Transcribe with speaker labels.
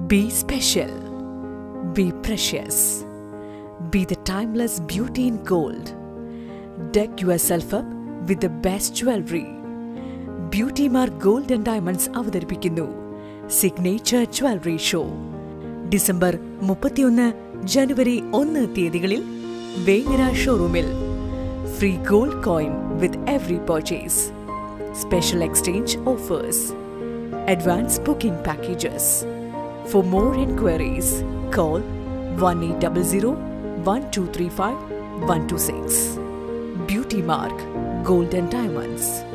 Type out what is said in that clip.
Speaker 1: Be special. Be precious. Be the timeless beauty in gold. Deck yourself up with the best jewellery. Beauty Mark Gold and Diamonds അവതരിപ്പിക്കുന്നു signature jewellery show. December 31, ജനുവരി 1 തീയതികളിൽ വേങ്ങര ഷോറൂമിൽ. Free gold coin with every purchase. Special exchange offers. Advanced booking packages. For more enquiries, call 1800 1235 126. Beauty Mark Gold and Diamonds.